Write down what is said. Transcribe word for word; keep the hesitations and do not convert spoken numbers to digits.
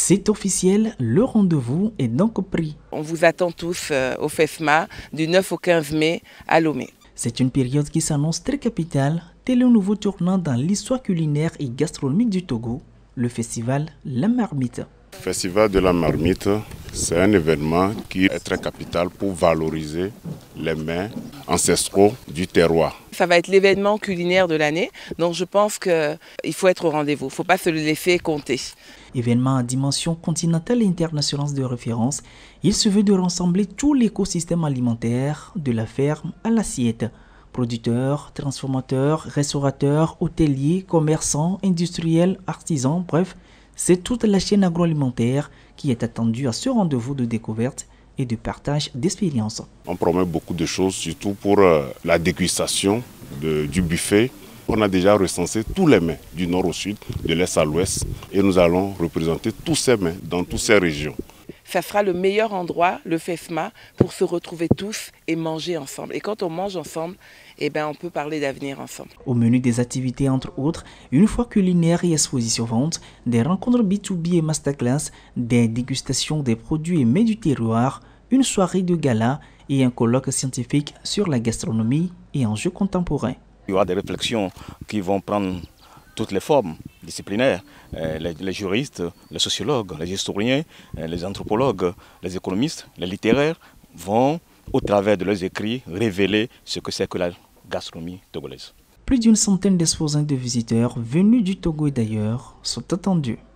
C'est officiel, le rendez-vous est donc pris. On vous attend tous euh, au FESMA du neuf au quinze mai à Lomé. C'est une période qui s'annonce très capitale, tel un nouveau tournant dans l'histoire culinaire et gastronomique du Togo, le festival La Marmite. Le festival de la Marmite, c'est un événement qui est très capital pour valoriser les mets ancestraux du terroir. Ça va être l'événement culinaire de l'année, donc je pense qu'il faut être au rendez-vous, il ne faut pas se le laisser compter. Événement à dimension continentale et internationale de référence, il se veut de rassembler tout l'écosystème alimentaire, de la ferme à l'assiette. Producteurs, transformateurs, restaurateurs, hôteliers, commerçants, industriels, artisans, bref, c'est toute la chaîne agroalimentaire qui est attendue à ce rendez-vous de découverte et de partage d'expériences. On promet beaucoup de choses, surtout pour euh, la dégustation de, du buffet. On a déjà recensé tous les mets du nord au sud, de l'est à l'ouest, et nous allons représenter tous ces mets dans toutes ces régions. Ça sera le meilleur endroit, le FESMA, pour se retrouver tous et manger ensemble. Et quand on mange ensemble, eh ben on peut parler d'avenir ensemble. Au menu des activités, entre autres, une fois culinaire et exposition vente, des rencontres B deux B et masterclass, des dégustations des produits et mets du terroir, une soirée de gala et un colloque scientifique sur la gastronomie et enjeux contemporains. Il y aura des réflexions qui vont prendre toutes les formes disciplinaires. Les, les juristes, les sociologues, les historiens, les anthropologues, les économistes, les littéraires vont, au travers de leurs écrits, révéler ce que c'est que la gastronomie togolaise. Plus d'une centaine d'exposants et de visiteurs venus du Togo et d'ailleurs sont attendus.